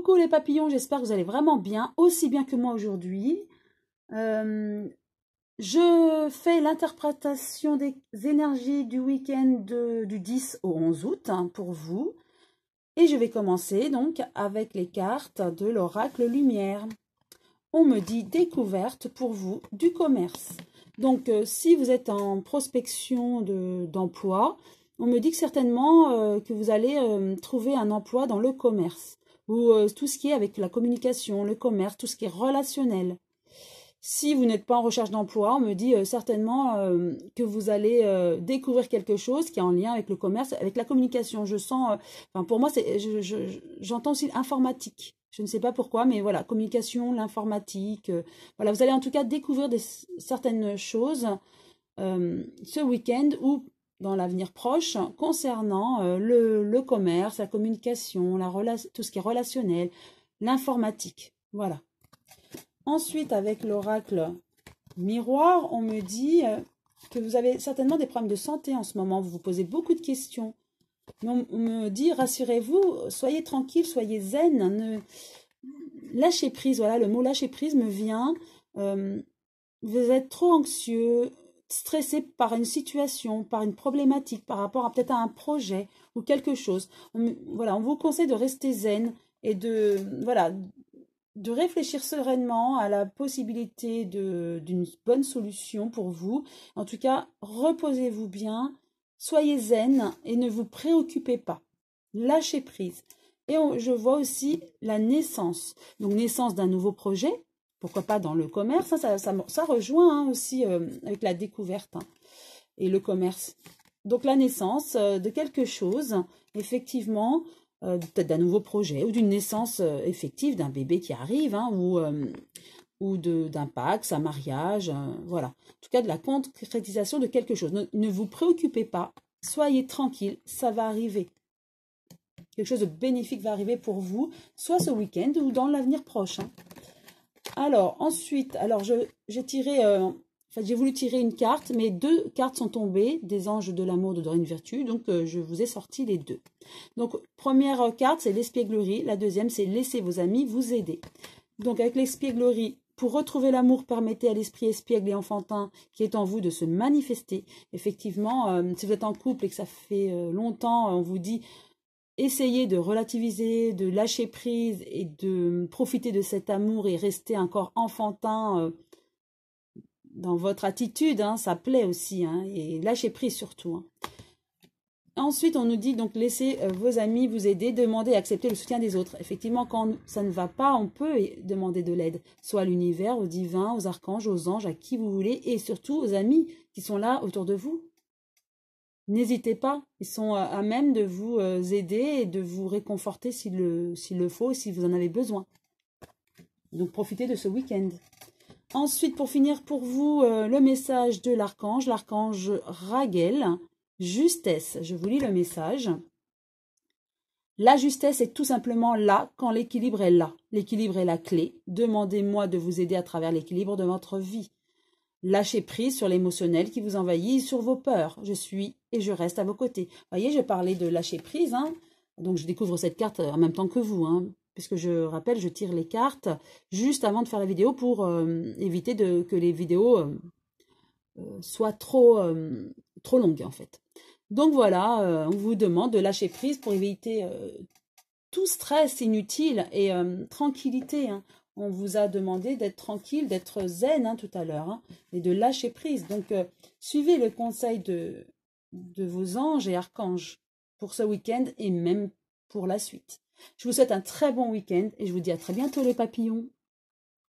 Coucou les papillons, j'espère que vous allez vraiment bien, aussi bien que moi aujourd'hui. Je fais l'interprétation des énergies du week-end du 10 au 11 août pour vous. Et je vais commencer donc avec les cartes de l'oracle lumière. On me dit découverte pour vous du commerce. Donc si vous êtes en prospection d'emploi, on me dit que certainement que vous allez trouver un emploi dans le commerce. Ou tout ce qui est avec la communication, le commerce, tout ce qui est relationnel. Si vous n'êtes pas en recherche d'emploi, on me dit certainement que vous allez découvrir quelque chose qui est en lien avec le commerce, avec la communication. Je sens, enfin pour moi, j'entends aussi informatique. Je ne sais pas pourquoi, mais voilà, communication, l'informatique. Voilà, vous allez en tout cas découvrir certaines choses ce week-end ou dans l'avenir proche concernant le commerce, la communication, tout ce qui est relationnel, l'informatique. Voilà. Ensuite, avec l'oracle miroir, on me dit que vous avez certainement des problèmes de santé en ce moment. Vous vous posez beaucoup de questions. On me dit, rassurez-vous, soyez tranquille, soyez zen. Lâchez prise, voilà, le mot lâcher prise me vient. Vous êtes trop anxieux, stressé par une situation, par une problématique, par rapport à peut-être à un projet ou quelque chose. Voilà, on vous conseille de rester zen et de réfléchir sereinement à la possibilité d'une bonne solution pour vous. En tout cas, reposez-vous bien, soyez zen et ne vous préoccupez pas. Lâchez prise. Et je vois aussi la naissance. Donc, naissance d'un nouveau projet. Pourquoi pas dans le commerce, hein, ça rejoint aussi avec la découverte et le commerce. Donc la naissance de quelque chose, effectivement, peut-être d'un nouveau projet ou d'une naissance effective d'un bébé qui arrive, hein, ou d'un Pax, un mariage, voilà. En tout cas, de la concrétisation de quelque chose. Ne vous préoccupez pas, soyez tranquille, ça va arriver. Quelque chose de bénéfique va arriver pour vous, soit ce week-end ou dans l'avenir proche. Hein. Alors, ensuite, j'ai tiré, j'ai voulu tirer une carte, mais 2 cartes sont tombées, des anges de l'amour de Dorine Virtue, donc je vous ai sorti les 2. Donc, première carte, c'est l'espièglerie, la deuxième, c'est laissez vos amis vous aider. Donc, avec l'espièglerie, pour retrouver l'amour, permettez à l'esprit espiègle et enfantin qui est en vous de se manifester. Effectivement, si vous êtes en couple et que ça fait longtemps, on vous dit... Essayez de relativiser, de lâcher prise et de profiter de cet amour et rester encore enfantin dans votre attitude. Hein, ça plaît aussi. Hein, et lâchez prise surtout. Hein. Ensuite, on nous dit donc laissez vos amis vous aider, demandez et accepter le soutien des autres. Effectivement, quand ça ne va pas, on peut demander de l'aide. Soit à l'univers, au divin, aux archanges, aux anges, à qui vous voulez. Et surtout aux amis qui sont là autour de vous. N'hésitez pas, ils sont à même de vous aider et de vous réconforter s'il le faut, si vous en avez besoin. Donc profitez de ce week-end. Ensuite, pour finir pour vous, le message de l'archange Raguel, justesse. Je vous lis le message. La justesse est tout simplement là quand l'équilibre est là. L'équilibre est la clé. Demandez-moi de vous aider à travers l'équilibre de votre vie. Lâchez prise sur l'émotionnel qui vous envahit, sur vos peurs. Je suis et je reste à vos côtés. Vous voyez, je parlais de lâcher prise. Hein. Donc, je découvre cette carte en même temps que vous. Hein, puisque je rappelle, je tire les cartes juste avant de faire la vidéo pour éviter que les vidéos soient trop longues, en fait. Donc, voilà, on vous demande de lâcher prise pour éviter tout stress inutile et tranquillité. Hein. On vous a demandé d'être tranquille, d'être zen tout à l'heure, hein, et de lâcher prise. Donc, suivez le conseil de vos anges et archanges pour ce week-end et même pour la suite. Je vous souhaite un très bon week-end et je vous dis à très bientôt les papillons.